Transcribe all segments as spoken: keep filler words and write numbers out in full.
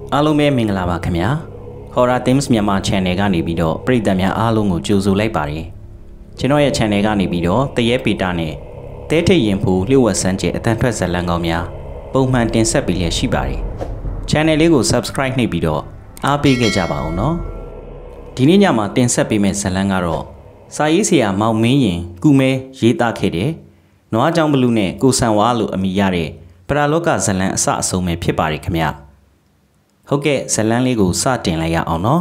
အားလုံးပဲမင်္ဂလာပါခင်ဗျာ Horror Themes မြန်မာ channel ကနေပြီးတော့ပရိသတ်များအားလုံးကိုကြိုဆိုလိုက်ပါတယ်ကျွန်တော်ရဲ့ channel ကနေပြီးတော့တရေပေတာနဲ့တဲထိတ်ရင်ဖူလျှို့ဝှက်စမ်းကျဲအတန်ထွက်ဇာတ်လမ်းကောင်းများပုံမှန်တင်ဆက်ပေးလျက်ရှိပါတယ် channel လေးကို subscribe နှိပ်ပြီးတော့အားပေးခဲ့ကြပါဦးနော်ဒီနေ့ညမှာတင်ဆက်ပေးမယ့်ဇာတ်လမ်းကတော့စာရေးဆရာမောင်မင်းရင်ကုမဲရေးသားခဲ့တဲ့နွားကြောင်ဘလူးနဲ့ကိုဆန်ဝါလို့အမည်ရတဲ့ပရာလောကဇာတ်လမ်းအစအဆုံးပဲဖြစ်ပါတယ်ခင်ဗျာဟုတ်ကဲ့ဇလန်းလေးကိုစတင်လိုက်ရအောင်နော်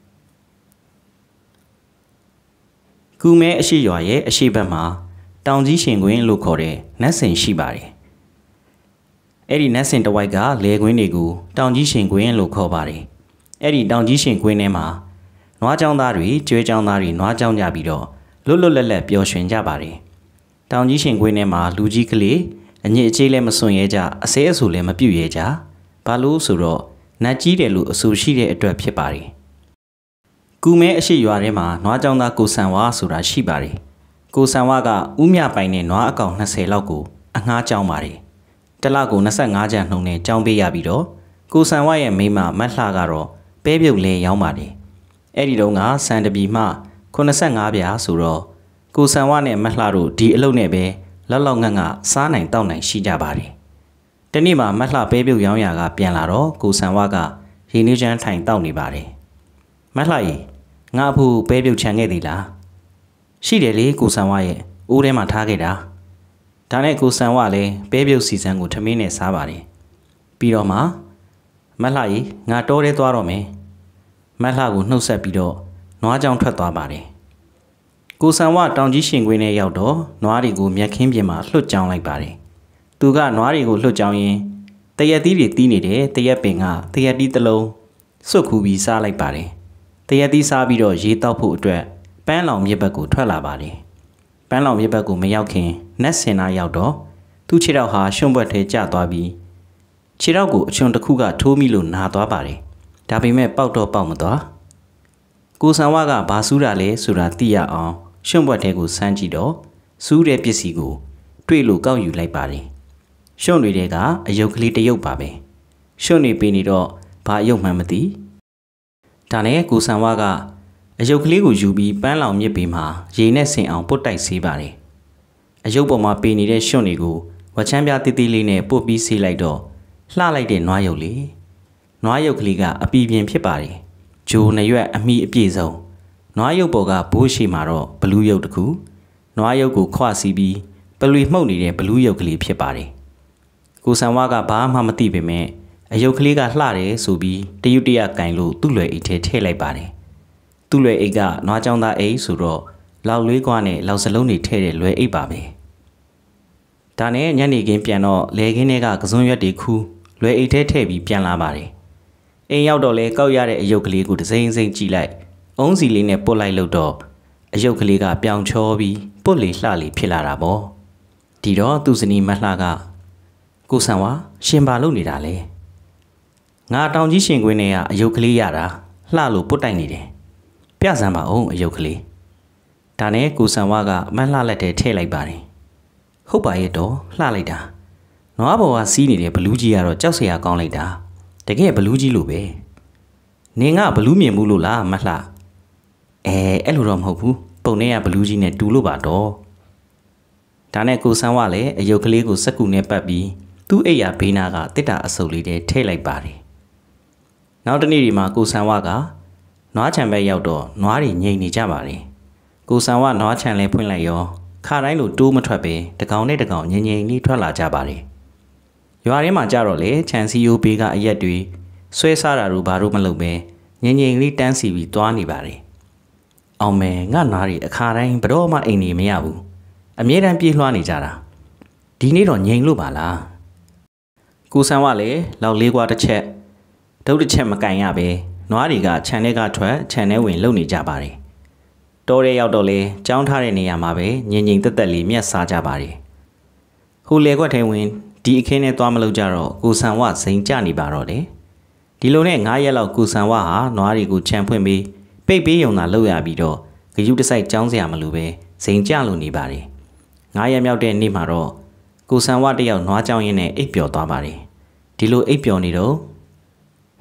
ကူမဲအရှိရွာရဲ့အရှိဘက်မှာတောင်ကြီးရှင်ကွင်းလို့ခေါ်တဲ့နတ်စင်ရှိပါတယ်အဲ့ဒီနတ်စင်တစ်ဝိုက်ကလေကွင်းတွေကိုတောင်ကြီးရှင်ကွင်းလို့ခေါ်ပါတယ်အဲ့ဒီတောင်ကြီးရှင်ကွင်းထဲမှာနွားကြောင်သားတွေကျွဲကြောင်သားတွေနွားကြောင်ကြပြီးတော့လွတ်လွတ်လပ်လပ်ပျော်ရွှင်ကြပါတယ်တောင်ကြီးရှင်ကွင်းထဲမှာလူကြီးကလေးအညစ်အကြေးလည်းမစွန့်ရဲကြအစဲအဆူလည်းမပြုတ်ရဲကြဘာလို့ဆိုတော့နတ်ကြီးတယ်လို့အဆိုရှိတဲ့အတွက်ဖြစ်ပါတယ်။ကူမဲအရှိရွာထဲမှာနွားကြောင်သားကိုဆန်ဝါဆိုတာရှိပါတယ်။ကိုဆန်ဝါကဥမြပိုင်နဲ့နွားအကောင်နှစ်ဆယ်လောက်ကိုအငှားကြောင်းပါတယ်။တစ်လကိုနှစ်ဆယ့်ငါးကျပ်နှုန်းနဲ့ကြောင်းပေးရပြီးတော့ကိုဆန်ဝါရဲ့မိမမတ်လှကတော့ပဲပြုတ်လဲရောင်းပါတယ်။အဲ့ဒီတုန်းကစံတပီမှခုနှစ်ဆယ့်ငါးပြားဆိုတော့ကိုဆန်ဝါနဲ့မတ်လှတို့ဒီအလုပ်နဲ့ပဲလောက်လောက်ငတ်ငတ်စားနိုင်တောက်နိုင်ရှိကြပါတယ်။တနေ့မှာမတ်လှပဲပြုတ်ရောင်းရာကပြန်လာတော့ကိုဆန်ဝါကရေနွေးချမ်းထိုင်တောက်နေပါတယ်မတ်လှရေငါအဖို့ပဲပြုတ်ချန်ခဲ့သေးလားရှိတယ်လေကိုဆန်ဝါရဲ့အိုးထဲမှာထားခဲ့တာဒါနဲ့ကိုဆန်ဝါလည်းပဲပြုတ်စီစံကိုထမင်းနဲ့စားပါတယ်ပြီးတော့မှမတ်လှရေငါတောထဲသွားတော့မယ်မတ်လှကိုနှုတ်ဆက်ပြီးတော့နွားကြောင်ထွက်သွားပါတယ်ကိုဆန်ဝါတောင်ကြီးရှင်ကွင်းထဲရောက်တော့နွားတွေကိုမြက်ခင်းပြင်မှာလွှတ်ကြောင်းလိုက်ပါတယ်သူကနွားတွေကိုလွှတ်ကြောင်းရင်းတရက်သီးတွေတီးနေတယ်တရက်ပင်ကတရက်တီးတစ်လုံးစွတ်ခူပြီးစားလိုက်ပါတယ်တရက်သီးစားပြီးတော့ရေတောက်ဖို့အတွက်ပန်းလောင်မြစ်ဘက်ကိုထွက်လာပါတယ်ပန်းလောင်မြစ်ဘက်ကိုမရောက်ခင်နတ်စင်နာရောက်တော့သူ့ခြေထောက်ဟာရှွန့်ဘွက်ထဲကျသွားပြီးခြေထောက်ကိုအချွန်တစ်ခုကထိုးမိလို့နာသွားပါတယ်ဒါပေမဲ့ပေါက်တော့ပေါက်မသွားကိုဆန်ဝါကဘာစူးတာလဲဆိုတာသိရအောင်ရှွန့်ဘွက်ထဲကိုစမ်းကြည့်တော့စူးတဲ့ပစ္စည်းကိုတွေ့လို့ကောက်ယူလိုက်ပါတယ်ရှွန့်တွေတဲကအယုတ်ကလေးတစ်ယုတ်ပါပဲရှွန့်နေပေးနေတော့ဘာအယုတ်မှန်းမသိဒါနဲ့ကိုဆန်ဝါကအယုတ်ကလေးကိုယူပြီးပန်းလောင်မြစ်ပေမှာရေနဲ့ဆင်အောင်ပုတ်တိုက်ဆေးပါတယ်အယုတ်ပေါ်မှာပေးနေတဲ့ရှွန့်တွေကိုဝချမ်းပြားတိတိလေးနဲ့ပုတ်ပြီးဆေးလိုက်တော့လှလိုက်တဲ့နွားယုတ်လေးနွားယုတ်ကလေးကအပီပြင်ဖြစ်ပါတယ်ဂျိုနှစ်ရွက်အမိအပြည့်စုံနွားယုတ်ပေါ်ကဘိုးရှိမှာတော့ဘလူးယုတ်တစ်ခုနွားယုတ်ကိုခွစီးပြီးပလွေမှုတ်နေတဲ့ဘလူးယုတ်ကလေးဖြစ်ပါတယ်ကိုဆန်ဝါကဘာမှမသိပေမဲ့အယုတ်ကလေးကလှတယ်ဆိုပြီးတရွတ်တရကင်လို့သူ့လွယ်အိတ်ထဲထည့်လိုက်ပါတယ်သူ့လွယ်အိတ်ကနွားကြောင်သားအိတ်ဆိုတော့လောက်လေးကွားနဲ့လောက်စလုံးတွေထည့်တဲ့လွယ်အိတ်ပါပဲဒါနဲ့ညနေခင်းပြန်တော့လေခင်းထဲကကစွန်းရွက်တွေခူးလွယ်အိတ်ထဲထည့်ပြီးပြန်လာပါတယ်အိမ်ရောက်တော့လဲကောက်ရတဲ့အယုတ်ကလေးကိုတစ်စိမ့်စိမ့်ကြည့်လိုက်အုံးစီလေးနဲ့ပုတ်လိုက်လို့တော့အယုတ်ကလေးကပြောင်ချောပြီးပုတ်လေလှလေဖြစ်လာတာပေါ့ဒီတော့သူ့ဇနီးမလှကကိုဆန်ဝါရှင်ပါလုပ်နေတာလေငါတောင်ကြီးရှင်ကွင်းထဲကအယုတ်ကလေးရတာလှလို့ပုတ်တိုက်နေတယ်ပြစမ်းပါအောင်အယုတ်ကလေးဒါနဲ့ကိုဆန်ဝါကမန်းလှလက်ထဲထည့်လိုက်ပါတယ်ဟုတ်ပါရဲ့တော့လှလိုက်တာနွားဘော်ကစီးနေတဲ့ဘလူးကြီးကတော့ကြောက်စရာကောင်းလိုက်တာတကယ်ဘလူးကြီးလို့ပဲနင်ကဘလူးမြင်မှုလို့လားမလှအဲအဲ့လိုတော့မဟုတ်ဘူးပုံထဲကဘလူးကြီးနဲ့တူလို့ပါတော့ဒါနဲ့ကိုဆန်ဝါလည်းအယုတ်ကလေးကိုစက်ကူနဲ့ပတ်ပြီးသူ့အိယာဘေးနာကတစ်တာအစုပ်လေးတွေထည့်လိုက်ပါတယ်နောက်တနေ့ဒီမှာကိုဆန်ဝါကနွားချံဘက်ရောက်တော့နွားတွေငြိမ်နေကြပါတယ်ကိုဆန်ဝါနွားချံလဲဖွင့်လိုက်ရောခါတိုင်းလိုတိုးမထွက်ပဲတကောင်နဲ့တကောင်ငြိမ်ငြိမ်လေးထွက်လာကြပါတယ်ရွာထဲမှာကြတော့လေခြံစည်းရိုးဘေးကအရက်တွေဆွဲစားတာတို့ဘာလို့မလုပ်ပဲငြိမ်ငြိမ်လေးတန်းစီပြီးသွားနေပါတယ်အောင်မယ်ငါနွားတွေအခါတိုင်းဘတော့မှအိမ်နေမရဘူးအမြဲတမ်းပြေးလွှားနေကြတာဒီနေ့တော့ငြိမ်လို့ပါလားကိုဆန်ဝါလည်းလောက်လေးကွာတစ်ချက်ဒုတ်တစ်ချက်မကန်ရပဲနွားတွေကခြံထဲကထွက်ခြံထဲဝင်လုံနေကြပါတယ်တောထဲရောက်တော့လေကြောင်းထားတဲ့နေရာမှာပဲငြိမ်ငြိမ်သက်သက်လေးမျက်စားကြပါတယ်ဟိုလေခွက်ထဲဝင်ဒီအခင်းထဲသွားမလို့ကြတော့ကိုဆန်ဝါစိန်ကြနေပါတော့တယ်ဒီလိုနဲ့ငါးရက်လောက်ကိုဆန်ဝါဟာနွားတွေကိုခြံဖွင့်ပြီးပိတ်ပေးရုံသာလုပ်ရပြီးတော့ဂယုတစိုက်ကြောင်းစရာမလိုပဲစိန်ကြလို့နေပါတယ်ငါးရက်မြောက်တဲ့နေ့မှာတော့ကိုဆန်ဝါတယောက်နွားကြောင်းရင်းနဲ့အိပ်ပျော်သွားပါတယ်ဒီလိုအိပ်ပျော်နေတော့ဟ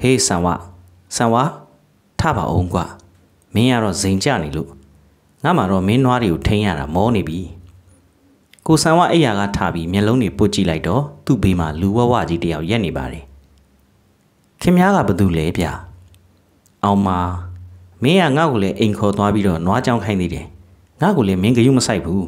Hey Sanwa Sanwa ထားပါအောင်ကွာမင်းကတော့ဇိမ်ကြနေလို့ငါမှတော့မင်းနွားတွေကိုထိန်းရတာမောနေပြီကိုဆန်ဝအိယာကထားပြီးမျက်လုံးတွေပုတ်ကြည့်လိုက်တော့သူ့ဘေးမှာလူဝဝကြီးတယောက်ရက်နေပါတယ်ခင်ဗျားကဘာတူလဲဗျအောင်မမင်းကငါ့ကိုလည်းအိမ်ခေါ်သွားပြီးတော့နွားကြောင်ခိုင်းသေးတယ်ငါ့ကိုလည်းမင်းကယူမဆိုင်ဘူး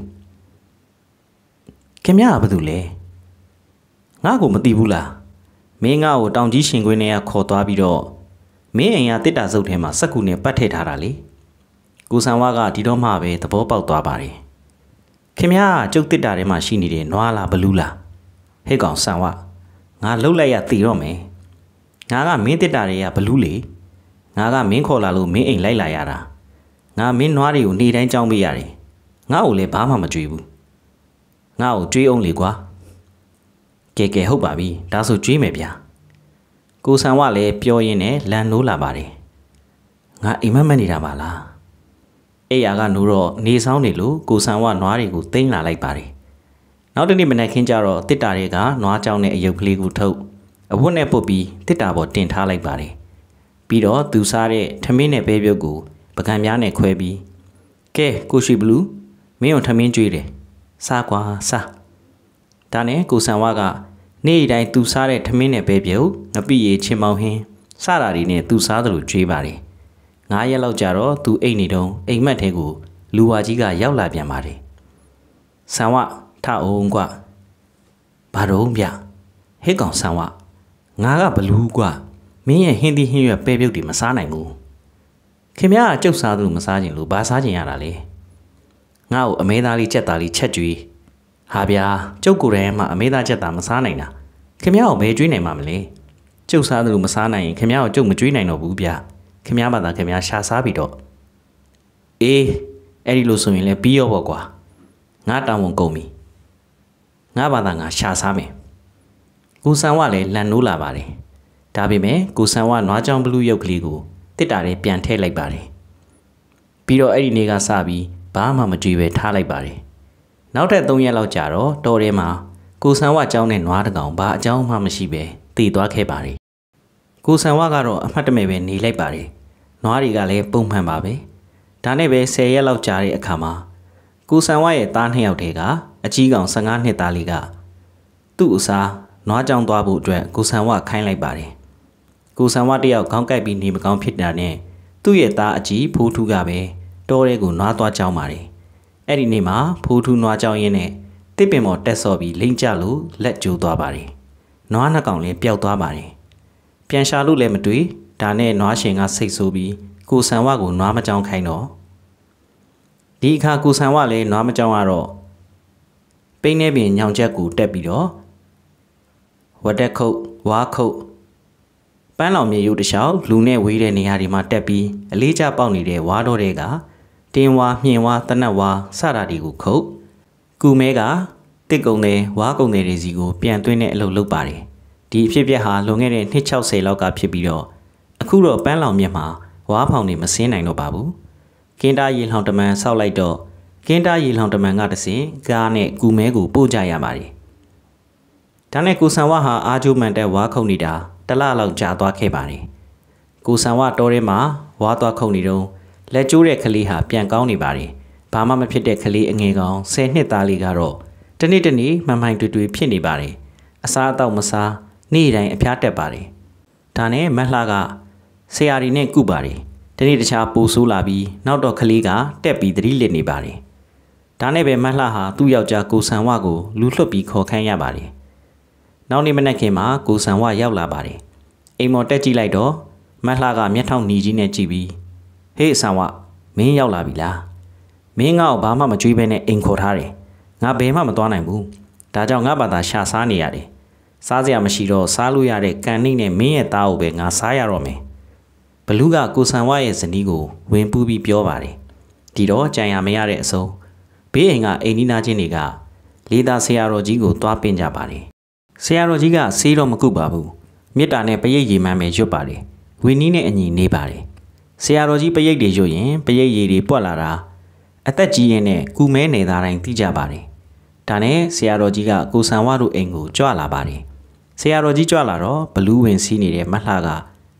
ခင်ဗျားကဘာတူလဲငါ့ကိုမသိဘူးလားမင်းငါ့ကိုတောင်ကြီးရှင်ခွင်းထဲကခေါ်သွားပြီးတော့မင်းအိမ်ကတစ်တာစုပ်ထဲမှာစက်ကူနဲ့ပတ်ထည့်ထားတာလေကိုဆန်ဝါကဒီတော့မှပဲသဘောပေါက်သွားပါတယ်ခင်ဗျားကျုပ်တစ်တာထဲမှာရှိနေတဲ့နွားလားဘလူးလားဟဲ့ကောင်ဆန်ဝါငါလှုပ်လိုက်ရသေတော့မယ်ငါကမင်းတစ်တာတွေကဘလူးလေငါကမင်းခေါ်လာလို့မင်းအိမ်လိုက်လာရတာငါမင်းနွားတွေကိုနေတိုင်းကြောင်းပေးရတယ်ငါ့ကိုလည်းဘာမှမကြွေးဘူးငါ့ကိုကြွေးအောင်လေကွာကဲကဲဟုတ်ပါပြီဒါဆိုကြွေးမယ်ဗျာကိုဆန်ဝလည်းပြောရင်းနဲ့လန်နိုးလာပါတယ်ငါအိမ်မက်မက်နေတာပါလားအဲ့ရကနိုးတော့နေဆောင်နေလို့ကိုဆန်ဝနွားတွေကိုသိမ်းလာလိုက်ပါတယ်နောက်တစ်နေ့မနက်ခင်းကျတော့တစ်တာတွေကနွားကြောင်နဲ့အယုတ်ကလေးကိုထုတ်အဝတ်နဲ့ပုတ်ပြီးတစ်တာပေါ်တင်ထားလိုက်ပါတယ်ပြီးတော့သူစားတဲ့ထမင်းနဲ့ပဲပြုတ်ကိုပကံများနဲ့ခွဲပြီးကဲကိုရှိဘလူးမင်းတို့ထမင်းကြွေးတယ်စားကွာစားဒါနဲ့ကိုဆန်ဝကနေ့တိုင်းသူစားတဲ့ထမင်းနဲ့ပဲပြုတ်ငပိရီချင်းမောင်ဟင်းစတာတွေနဲ့သူစားသလိုကြွေးပါတယ်ငါးရက်လောက်ကြာတော့သူအိတ်နေတုံးအိမ်မက်ထဲကိုလူဝါကြီးကရောက်လာပြန်ပါတယ်ဆန်ဝထအောင်ကွာဘာတော့ဗျဟဲ့ကောင်ဆန်ဝငါကဘလူးကွာမင်းရဲ့ဟင်းသီးဟင်းရွက်ပဲပြုတ်တွေမစားနိုင်ဘူးခင်ဗျားကကြုတ်စားသလိုမစားချင်လို့ဘာစားချင်ရတာလဲငါ့ကိုအမဲသားလေးချက်သားလေးချက်ကြွေးဟာဗျာကျုပ်ကိုယ်တိုင်မှအမေသားချက်တာမစားနိုင်တာခင်ဗျားကိုဘယ်ကျွေးနိုင်မှာမလဲကျုပ်စားတယ်လို့မစားနိုင်ရင်ခင်ဗျားကိုကျုပ်မကျွေးနိုင်တော့ဘူးဗျာခင်ဗျားဘာသာခင်ဗျားရှာစားပြီးတော့အေးအဲ့ဒီလိုဆိုရင်လည်းပြီးရောပေါ့ကွာငါတောင်းဝန်ကုန်ပြီငါဘာသာငါရှာစားမယ်ကိုဆန်ဝလည်းလန်နိုးလာပါတယ်ဒါပေမဲ့ကိုဆန်ဝနွားကြောင်ဘလူးရုပ်ကလေးကိုတစ်တာထဲပြန်ထည့်လိုက်ပါတယ်ပြီးတော့အဲ့ဒီနေ့ကစပြီးဘာမှမကြွေးပဲထားလိုက်ပါတယ်နောက်ထပ်သုံးရက်လောက်ကြာတော့တော်ထဲမှာကိုဆန်ဝကျောင်းနဲ့နွားတကောင်ဘာအကြောင်းမှမရှိပဲတည်သွားခဲ့ပါတယ်ကိုဆန်ဝကတော့အမှတ်တမဲ့ပဲနေလိုက်ပါတယ်နွားတွေကလည်းပုံမှန်ပါပဲဒါနဲ့ပဲဆယ်ရက်လောက်ကြာတဲ့အခါမှာကိုဆန်ဝရဲ့သားနှစ်ယောက်တည်းကအကြီးကောင်ဆယ်ငါးနှစ်သားလေးကသူ့အစားနွားကြောင်သွားဖို့အတွက်ကိုဆန်ဝခိုင်းလိုက်ပါတယ်ကိုဆန်ဝတယောက်ခေါင်းကိုက်ပြီးနေမကောင်းဖြစ်တာနဲ့သူ့ရဲ့သားအကြီးဖိုးထူးကပဲတောထဲကိုနွားသွားကြောင်းပါတယ်အဲ့ဒီနေ့မှာဖိုးထူးနွားကြောင်ရင်းနဲ့တစ်ပင်ပေါ်တက်ဆော့ပြီးလိမ့်ကျလို့လက်ကျိုးသွားပါတယ်နွားနှစ်ကောင်လည်းပျောက်သွားပါတယ်ပြန်ရှာလို့လည်းမတွေ့ဒါနဲ့နွားရှင်ကစိတ်ဆိုးပြီးကိုဆန်ဝကိုနွားမကြောင်ခိုင်းတော့ဒီအခါကိုဆန်ဝလည်းနွားမကြောင်ရတော့ပိန်းနေပင်ညောင်ချက်ကိုတက်ပြီးတော့ဝတ်တက်ခုတ်ဝါခုတ်ပန်းလောင်မြေရုပ်တစ်လျှောက်လူနဲ့ဝေးတဲ့နေရာတွေမှာတက်ပြီးအလေးကျပေါက်နေတဲ့ဝါတော်တွေကတင်းဝါမြင့်ဝါတနတ်ဝါစတာတွေကိုခုတ်ကူမဲကတစ်ကုံတွေဝါကုံတွေတွေစီကိုပြန်သွင်းတဲ့အလုပ်လုပ်ပါတယ်ဒီအဖြစ်အပျက်ဟာလွန်ခဲ့တဲ့နှစ်၆၀လောက်ကဖြစ်ပြီးတော့အခုတော့ပန်းလောင်မြက်မှာဝါဖောင်တွေမစင်းနိုင်တော့ပါဘူးကင်းတားရေလောင်တမန်ဆောက်လိုက်တော့ကင်းတားရေလောင်တမန်ကတည်းကကားနဲ့ကူမဲကိုပို့ကြရပါတယ်ဒါနဲ့ကိုဆန်ဝါဟာအာဂျိုမန်တက်ဝါခုန်နေတာတလလောက်ကြာသွားခဲ့ပါတယ်ကိုဆန်ဝါတောထဲမှာဝါသွားခုန်နေတော့လက်ကျိုးတဲ့ကလေးဟာပြန်ကောင်းနေပါတယ်ဘာမှမဖြစ်တဲ့ကလေးအငယ်ကောင်ဆယ်နှစ်သားလေးကတော့တနေ့တနေ့မှန်မှန်တွေ့တွေ့ဖြစ်နေပါတယ်အစားအသောက်မစားနေ့တိုင်းအဖျားတက်ပါတယ်ဒါနဲ့မလှကဆရာကြီးနဲ့ကုပါတယ်တနေ့တခြားပိုဆိုးလာပြီးနောက်တော့ကလေးကတက်ပြီးသတိလစ်နေပါတယ်ဒါနဲ့ပဲမလှဟာသူ့ယောက်ျားကိုဆန်ဝကိုလူလွတ်ပြီးခေါ်ခိုင်းရပါတယ်နောက်နေ့မနက်ခင်းမှာကိုဆန်ဝရောက်လာပါတယ်အိမ်မော်တက်ကြည့်လိုက်တော့မလှကမျက်ထောင်နီကြီးနဲ့ကြည့်ပြီးဟေးဆန်ဝမင်းရောက်လာပြီလားမင်းငါ့ကိုဘာမှမကြွေးဘဲနဲ့အိမ်ခေါ်ထားတယ်ငါဘယ်မှမသွားနိုင်ဘူးဒါကြောင့်ငါဘာသာရှာစားနေရတယ်စားစရာမရှိတော့စားလို့ရတဲ့ကန်နှိမ့်နဲ့မင်းရဲ့သားကိုပဲငါစားရတော့မယ်ဘလူးကကိုဆန်ဝရဲ့ဇနီးကိုဝင်ပူးပြီးပြောပါတယ်ဒီတော့ကြံရမရတဲ့အဆုံးဘေးအိမ်ကအိမ်နီးနားချင်းတွေကလေးသားဆရာတော်ကြီးကိုသွားပင်ကြပါတယ်ဆရာတော်ကြီးကဆေးတော့မကုပါဘူးမေတ္တာနဲ့ပရိတ်ရည်မှန်းပဲရွတ်ပါတယ်ဝင်းနီးနဲ့အညီနေပါတယ်ဆရာတော်ကြီးပရိတ်တွေရွတ်ရင်ပရိတ်ရည်တွေပွက်လာတာအသက်ကြီးရင်နဲ့ကူမဲနေသားတိုင်းသိကြပါတယ်ဒါနဲ့ဆရာတော်ကြီးကကိုဆန်ဝတို့အိမ်ကိုကြွလာပါတယ်ဆရာတော်ကြီးကြွလာတော့ဘလူးဝင်စီးနေတဲ့မလှက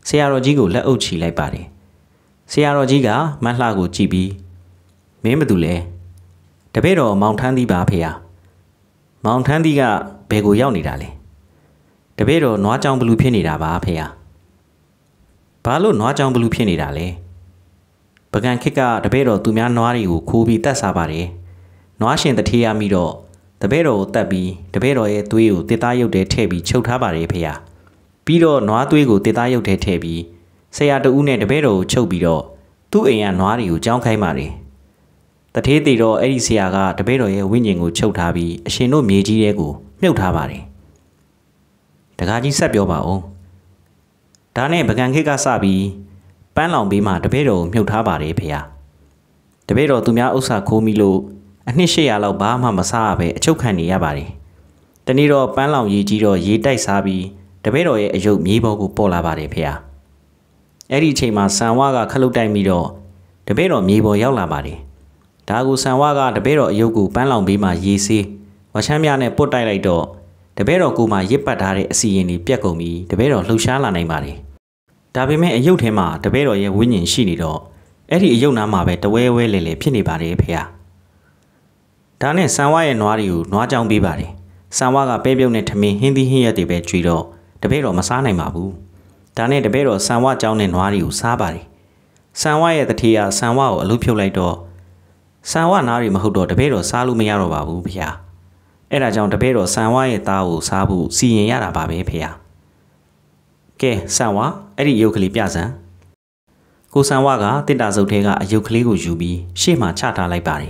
ဆရာတော်ကြီးကိုလက်အုပ်ချီလိုက်ပါတယ်ဆရာတော်ကြီးကမလှကိုကြည့်ပြီးမင်းမတူလဲတပည့်တော်မောင်ထန်းသည်ပါဖေဟာမောင်ထန်းသည်ကဘယ်ကိုရောက်နေတာလဲတပည့်တော်နွားကြောင်ဘလူဖြစ်နေတာပါဖေဟာဘာလို့နွားကြောင်ဘလူဖြစ်နေတာလဲပကံခစ်ကတပည့်တော်သူများနွားတွေကိုခိုးပြီးတတ်စားပါတယ်နွားရှင်တထေးရမိတော့တပည့်တော်ကိုတတ်ပြီးတပည့်တော်ရဲ့သွေးကိုတစ်သားရုပ်ထဲထည့်ပြီးချုပ်ထားပါတယ်ဖေဟာပြီးတော့နွားသွေးကိုတစ်သားရုပ်ထဲထည့်ပြီးဆရာတဦးနဲ့တပည့်တော်ကိုချုပ်ပြီးတော့သူ့အိမ်ကနွားတွေကိုကြောင်းခိုင်းပါတယ်တထေးသေးတော့အဲ့ဒီဆရာကတပည့်တော်ရဲ့ဝိညာဉ်ကိုချုပ်ထားပြီးအရှင်တို့မြေကြီးထဲကိုမြုပ်ထားပါတယ်တကားကြီးဆက်ပြောပါဦးဒါနဲ့ပကံခေတ်ကစပြီးပန်းလောင်ဘေးမှာတပည့်တော်ကိုမြုပ်ထားပါတယ်ဖေဟာတပည့်တော်သူများဥစ္စာခိုးမိလို့အနှစ်၈ရာလောက်ဘာမှမစားရပဲအချုပ်ခံနေရပါတယ်တနေ့တော့ပန်းလောင်ရေကြီးတော့ရေတိုက်စားပြီးတပည့်တော်ရဲ့အယုတ်မြေပေါ်ကိုပေါ်လာပါတယ်ဖေဟာအဲ့ဒီအချိန်မှာဆန်ဝါကခလုတ်တိုက်ပြီးတော့တပည့်တော်မြေပေါ်ရောက်လာပါတယ်ဒါကိုဆန်ဝါကတပည့်တော်အယုတ်ကိုပန်းလောင်ဘေးမှာရေဆေးဝချမ်းမြနဲ့ပုတ်တိုက်လိုက်တော့တပည့်တော်ကိုမှရစ်ပတ်ထားတဲ့အစီရင်တွေပြက်ကုန်ပြီးတပည့်တော်လှုပ်ရှားလာနိုင်ပါတယ်ဒါပေမဲ့အယုတ်ထဲမှာတပည့်တော်ရဲ့ဝိညာဉ်ရှိနေတော့အဲ့ဒီအယုတ်နားမှာပဲတဝဲဝဲလေလေဖြစ်နေပါတယ်ဖေဟာဒါနဲ့ဆန်ဝါရဲ့နွားတွေကိုနွားကြောင်ပေးပါတယ်ဆန်ဝါကပဲပြုတ်နဲ့ထမင်းဟင်းသီးဟင်းရက်တွေပဲကြွေတော့တပည့်တော်မစားနိုင်ပါဘူးဒါနဲ့တပည့်တော်ဆန်ဝါကြောင်နဲ့နွားတွေကိုစားပါတယ်ဆန်ဝါရဲ့တထေးကဆန်ဝါကိုအလုပ်ဖြုတ်လိုက်တော့ဆန်ဝါနားတွေမဟုတ်တော့တပည့်တော်စားလို့မရတော့ပါဘူးဖေဟာအဲ့ဒါကြောင့်တပည့်တော်ဆန်ဝါရဲ့သားကိုစားဖို့စီရင်ရတာပါပဲဖေဟာကဲဆန်ဝါအဲ့ဒီအယုတ်ကလေးပြစမ်းကိုဆန်ဝါကတစ်တာစုပ်ထဲကအယုတ်ကလေးကိုယူပြီးရှေ့မှာချထားလိုက်ပါတယ်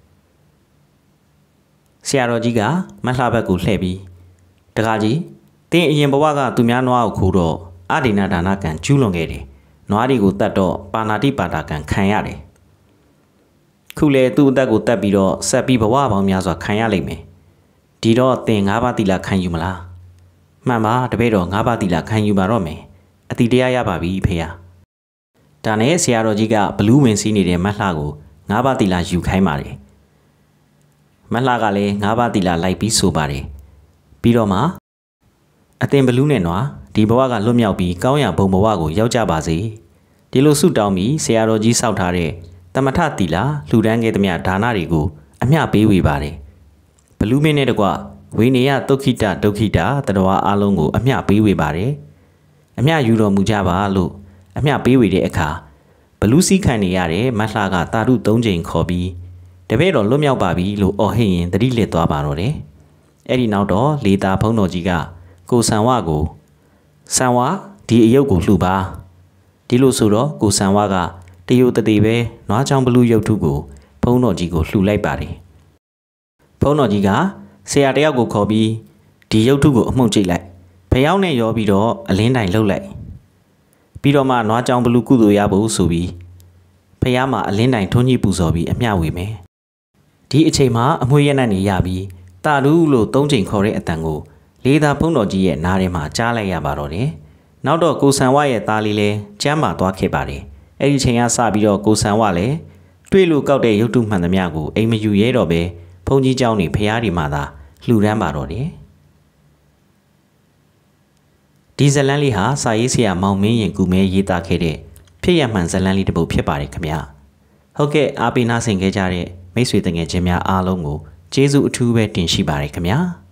ဆရာတော်ကြီးကမလှဘက်ကိုလှည့်ပြီးတကားကြီးတင်းအရင်ဘဝကသူများနွားကိုခိုးတော့အဒိနာဒါနကံကျူးလွန်ခဲ့တယ်နွားတွေကိုတတ်တော့ပါဏာတိပါတာကံခံရတယ်ခုလေသူ့အသက်ကိုတတ်ပြီးတော့ဆက်ပြီးဘဝပေါင်းများစွာခံရလိမ့်မယ်ဒီတော့သင်၅ပါးသီလခံယူမလားမှန်ပါတပည့်တော်၅ပါးသီလခံယူပါတော့မယ်အတိတရားရပါပြီဖေဟာဒါနဲ့ဆရာတော်ကြီးကဘလူးဝင်စီးနေတဲ့မလှကို၅ပါးသီလယူခိုင်းပါတယ်မလှကလည်း၅ပါးသီလလိုက်ပြီးဆိုပါတယ်ပြီးတော့မှအသင်ဘလူးနဲ့နွားဒီဘဝကလွတ်မြောက်ပြီးကောင်းရာဘုံဘဝကိုရောက်ကြပါစေဒီလိုဆုတောင်းပြီးဆရာတော်ကြီးစောက်ထားတဲ့တမထသီလလှူဒန်းခဲ့သမျှဒါနတွေကိုအမျှပေးဝေပါတယ်ဘလူးမင်းနဲ့တကွဝိနည်းဒုက္ခိတဒုက္ခိတတတဝါအလုံးကိုအမျှပေးဝေပါတယ်အမျှယူတော်မူကြပါလို့အမျှပေးဝေတဲ့အခါဘလူးစည်းခံနေရတဲ့မလှကတာရုသုံးချိန်ခေါ်ပြီးတပည့်တော်လွတ်မြောက်ပါပြီလို့အော်ဟစ်ရင်တတိလစ်သွားပါတော့တယ်အဲ့ဒီနောက်တော့လေသာဘုန်းတော်ကြီးကကိုဆန်ဝါကိုဆန်ဝါဒီအယုတ်ကိုလှူပါဒီလိုဆိုတော့ကိုဆန်ဝါကတယုတ်တတိပဲနွားချောင်းဘလူးရုပ်ထုကိုဘုန်းတော်ကြီးကိုလှူလိုက်ပါတယ်ဘုန်းတော်ကြီးကဆရာတယောက်ကိုခေါ်ပြီးဒီရုပ်ထုကိုအမှုန့်ကျိတ်လိုက်ဖျောင်းနဲ့ရောပြီးတော့အလင်းတိုင်လှုပ်လိုက်ပြီးတော့မှနွားချောင်းဘလူးကုသိုလ်ရဖို့ဆိုပြီးဖျားမှာအလင်းတိုင်ထွန်းကြီးပူဇော်ပြီးအမျှဝေမယ်ဒီအချိန်မှာအမွှေးရနံ့နေရပြီးတာလူလို့သုံးချိန်ခေါ်တဲ့အတန်ကိုလေးသာဘုန်းတော်ကြီးရဲ့နားထဲမှာကြားလိုက်ရပါတော့တယ်နောက်တော့ကိုဆန်ဝါရဲ့သားလေးလည်းကျမ်းမာသွားခဲ့ပါတယ်အဲ့ဒီချိန်ကစပြီးတော့ကိုဆန်ဝါလည်းတွေ့လို့ကောက်တဲ့ရုပ်တုမှန်သမျှကိုအိမ်မယူရဲတော့ပဲဘုန်းကြီးเจ้าနေဖျားဒီမှာသာလှူဒန်းပါတော့တယ်ဒီဇလန်းလေးဟာစာရေးဆရာမောင်မင်းရင်ကူမဲရေးသားခဲ့တဲ့ဖြစ်ရမှန်ဇလန်းလေးတစ်ပုဒ်ဖြစ်ပါတယ်ခင်ဗျာဟုတ်ကဲ့အားပေးနာဆင်ခဲ့ကြတဲ့မိတ်ဆွေတငယ်ချင်းများအားလုံးကိုကျေးဇူးအထူးပဲတင်ရှိပါတယ်ခင်ဗျာ